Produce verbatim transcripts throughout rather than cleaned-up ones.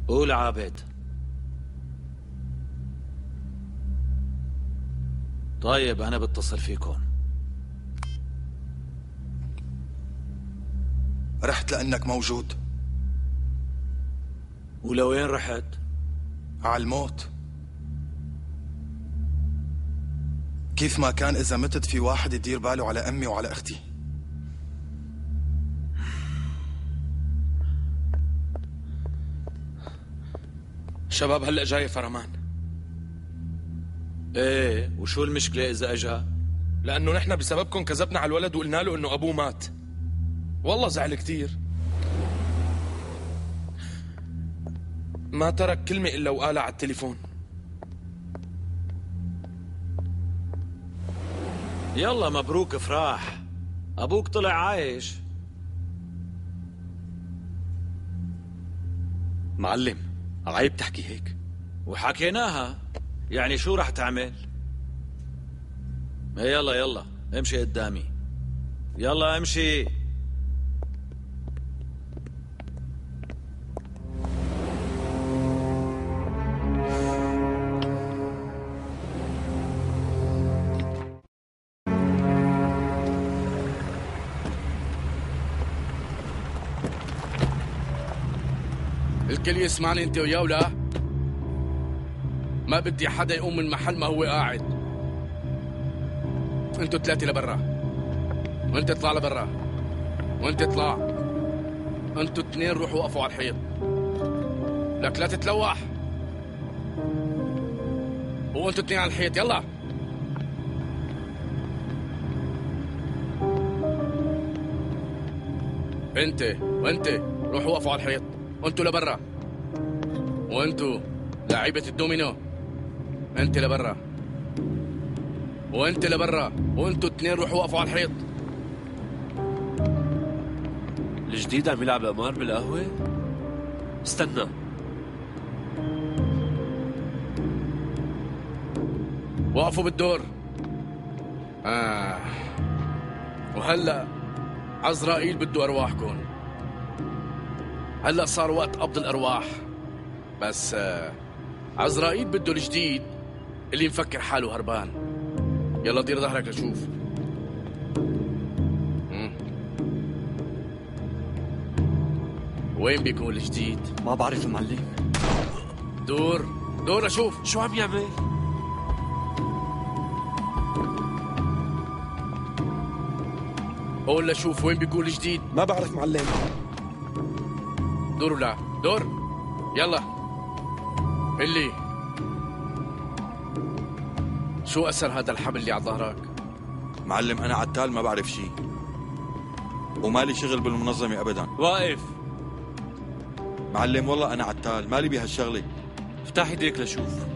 قول عابد. طيب أنا بتصل فيكم. رحت لأنك موجود. ولوين رحت؟ على الموت. كيف ما كان إذا متت في واحد يدير باله على أمي وعلى أختي. شباب هلأ جاي فرمان. ايه وشو المشكلة إذا أجا؟ لأنه نحن بسببكم كذبنا على الولد وقلنا له إنه أبوه مات. والله زعل كتير. ما ترك كلمة إلا وقالها على التليفون. يلا مبروك افراح، أبوك طلع عايش. معلم عيب تحكي هيك. وحكيناها، يعني شو رح تعمل؟ يلا يلا امشي قدامي، يلا امشي. الكل يسمعني انت وياه ولا؟ ما بدي حدا يقوم من محل ما هو قاعد. انتوا ثلاثة لبرا، وانت اطلع لبرا، وانت اطلع، انتوا اثنين روحوا وقفوا على الحيط. لك لا تتلوح. وانتوا اثنين على الحيط يلا. انت وانت روحوا وقفوا على الحيط، وانتوا لبرا. وانتوا لعيبة الدومينو، انت لبرا وانت لبرا، وانتوا اثنين روحوا وقفوا على الحيط. الجديد عم يلعب القمار بالقهوة؟ استنى. وقفوا بالدور. آه. وهلأ عزرائيل بده أرواحكم. هلأ صار وقت قبض الأرواح. بس آه. عزرائيل بده الجديد اللي مفكر حاله هربان. يلا دير ظهرك لشوف. مم. وين بيكون الجديد؟ ما بعرف معلم. دور دور لشوف. شو عم يعمل؟ قول لشوف وين بيكون الجديد. ما بعرف معلم. دور ولا دور. يلا اللي شو أثر هذا الحبل اللي على ظهرك؟ معلم أنا عتال ما بعرف شيء، ومالي شغل بالمنظمة أبدا. واقف. معلم والله أنا عتال مالي بهالشغلة. افتح ايديك لشوف.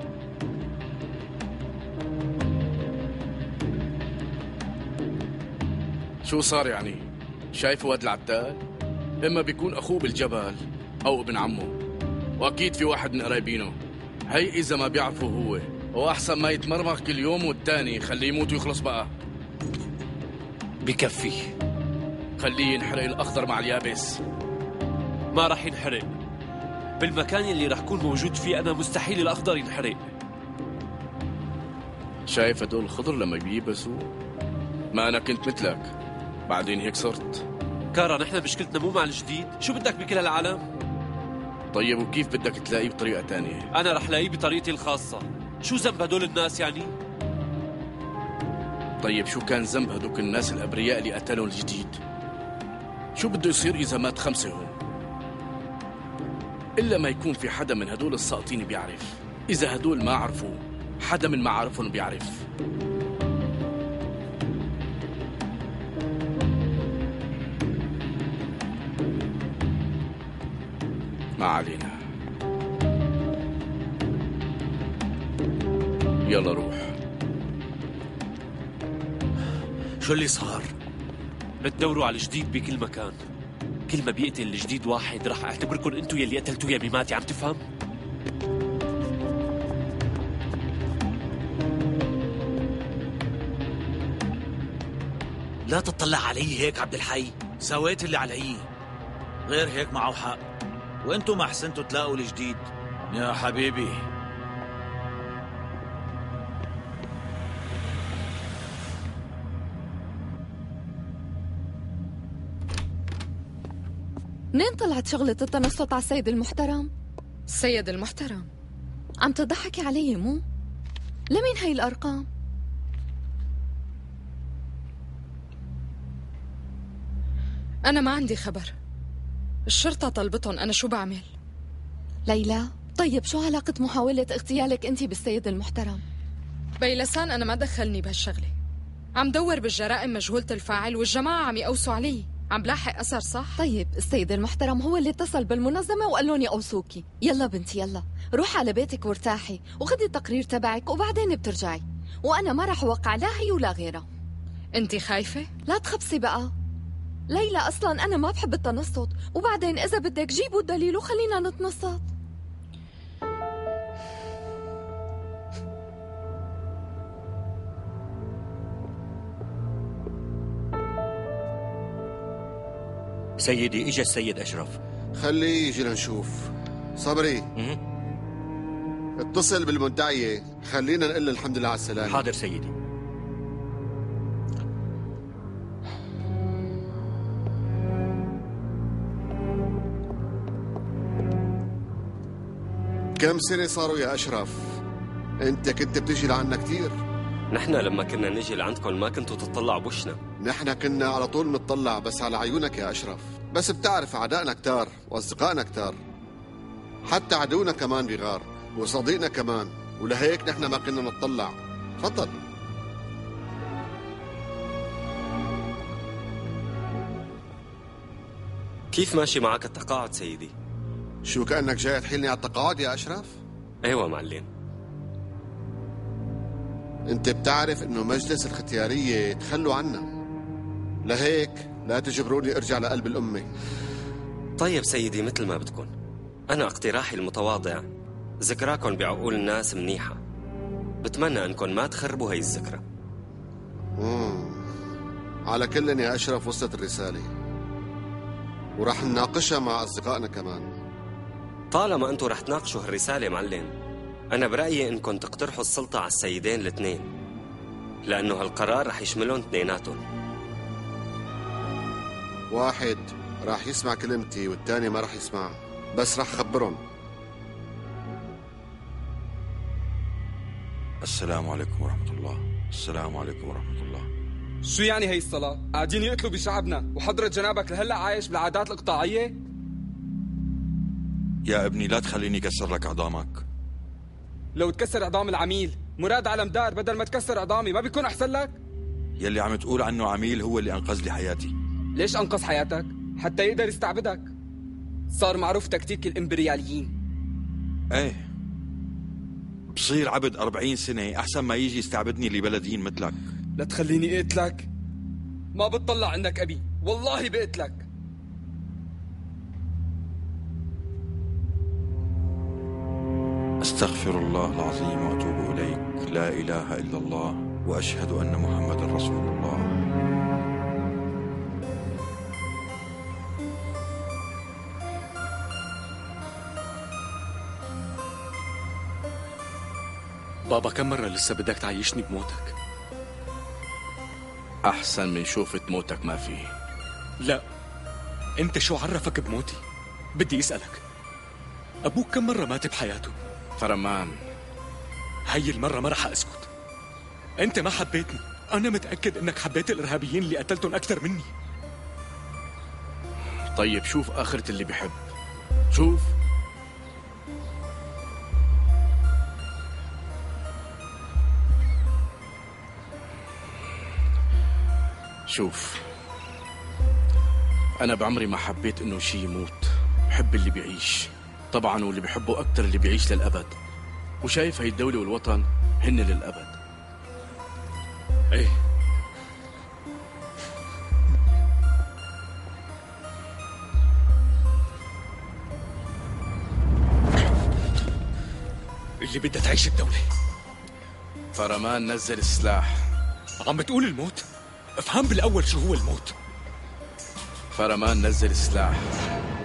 شو صار يعني؟ شايفه واد العتال؟ إما بيكون أخوه بالجبل أو ابن عمه، وأكيد في واحد من قرايبينه. هي إذا ما بيعرفه هو، وأحسن ما يتمرمغ كل يوم والتاني. خليه يموت ويخلص بقى. بكفي. خليه ينحرق الأخضر مع اليابس. ما راح ينحرق. بالمكان اللي راح كون موجود فيه أنا مستحيل الأخضر ينحرق. شايف هدول الخضر لما بييبسوا؟ ما أنا كنت مثلك، بعدين هيك صرت. كارا نحن مشكلتنا مو مع الجديد. شو بدك بكل هالعالم؟ طيب وكيف بدك تلاقيه بطريقة تانية؟ أنا رح لاقيه بطريقتي الخاصة. شو ذنب هدول الناس يعني؟ طيب شو كان ذنب هدوك الناس الأبرياء اللي قتلوا الجديد؟ شو بده يصير إذا مات خمسة هون؟ إلا ما يكون في حدا من هدول الساقطين بيعرف. إذا هدول ما عرفوا، حدا من معارفهم بيعرف. ما علينا. يلا روح. شو اللي صار؟ بتدوروا على الجديد بكل مكان. كل ما بيقتل الجديد واحد رح اعتبركم انتو يلي قتلتوه يا ميماتي. عم تفهم؟ لا تطلع علي هيك عبد الحي، سويت اللي علي. غير هيك معه حق، وانتو ما حسنتوا تلاقوا الجديد يا حبيبي. منين طلعت شغلة التنصت على السيد المحترم؟ السيد المحترم عم تضحكي علي مو؟ لمين هاي الأرقام؟ أنا ما عندي خبر. الشرطة طلبتهم، أنا شو بعمل؟ ليلى، طيب شو علاقة محاولة اغتيالك أنت بالسيد المحترم؟ بيلسان أنا ما دخلني بهالشغلة. عم دور بالجرائم مجهولة الفاعل والجماعة عم يقوسوا علي. عم بلاحق أثر صح؟ طيب السيد المحترم هو اللي اتصل بالمنظمة وقال لهم يقوسوكي. يلا بنتي يلا روحي على بيتك وارتاحي وخدي التقرير تبعك وبعدين بترجعي، وأنا ما رح أوقع لا هي ولا غيرها. أنتي خايفة؟ لا تخبصي بقى ليلى، أصلا أنا ما بحب التنصت، وبعدين إذا بدك جيبوا الدليل وخلينا نتنصت. سيدي اجا السيد أشرف. خليه يجي لنشوف. صبري اتصل بالمدعية، خلينا نقول الحمد لله على السلامة. حاضر سيدي. كم سنة صاروا يا أشرف؟ أنت كنت بتجي لعنا كتير. نحن لما كنا نجي لعندكم ما كنتوا تطلعوا بوشنا. نحن كنا على طول نطلع بس على عيونك يا أشرف. بس بتعرف أعدائنا كتار وأصدقائنا كتار، حتى عدونا كمان بغار وصديقنا كمان، ولهيك نحن ما كنا نطلع. تفضل. كيف ماشي معك التقاعد سيدي؟ شو كأنك جاي تحيلني على التقاعد يا أشرف؟ ايوه معلم. انت بتعرف انه مجلس الختيارية تخلوا عنا، لهيك لا تجبروني ارجع لقلب الأمة. طيب سيدي مثل ما بدكم. أنا اقتراحي المتواضع، ذكراكم بعقول الناس منيحة، بتمنى أنكم ما تخربوا هاي الذكرى. مم. على كل يا أشرف وصلت الرسالة، ورح نناقشها مع أصدقائنا كمان. طالما أنتم رح تناقشوا هالرسالة معلم، أنا برأيي إنكم تقترحوا السلطة على السيدين الاثنين، لأنه هالقرار رح يشملهم اثنيناتهم. واحد راح يسمع كلمتي والتاني ما راح يسمع، بس راح خبرهم. السلام عليكم ورحمة الله. السلام عليكم ورحمة الله. شو يعني هي الصلاة؟ قاعدين يقتلوا بشعبنا وحضرة جنابك لهلا عايش بالعادات الإقطاعية؟ يا ابني لا تخليني كسر لك عظامك. لو تكسر عظام العميل مراد علم دار بدل ما تكسر عظامي ما بيكون أحسن لك؟ يلي عم تقول عنه عميل هو اللي أنقذ لي حياتي. ليش أنقذ حياتك؟ حتى يقدر يستعبدك. صار معروف تكتيك الإمبرياليين. ايه بصير عبد أربعين سنة أحسن ما يجي يستعبدني لبلدين مثلك. لا تخليني اقتلك. ما بتطلع انك ابي، والله بقتلك. استغفر الله العظيم واتوب اليك. لا اله الا الله واشهد ان محمدا رسول الله. بابا كم مرة لسه بدك تعيشني بموتك؟ أحسن من شوفة موتك ما فيه. لا، أنت شو عرفك بموتي؟ بدي أسألك، أبوك كم مرة مات بحياته؟ فرمان، هاي المرة ما رح أسكت. أنت ما حبيتني، أنا متأكد أنك حبيت الإرهابيين اللي قتلتهم أكثر مني. طيب شوف آخرة اللي بحب. شوف شوف أنا بعمري ما حبيت إنه شي يموت. بحب اللي بيعيش طبعا، واللي بحبه أكتر اللي بيعيش للأبد، وشايف هاي الدولة والوطن هن للأبد. إيه اللي بدها تعيش الدولة. فرمان نزل السلاح. عم بتقول الموت؟ افهم بالأول شو هو الموت. فرمان نزل السلاح.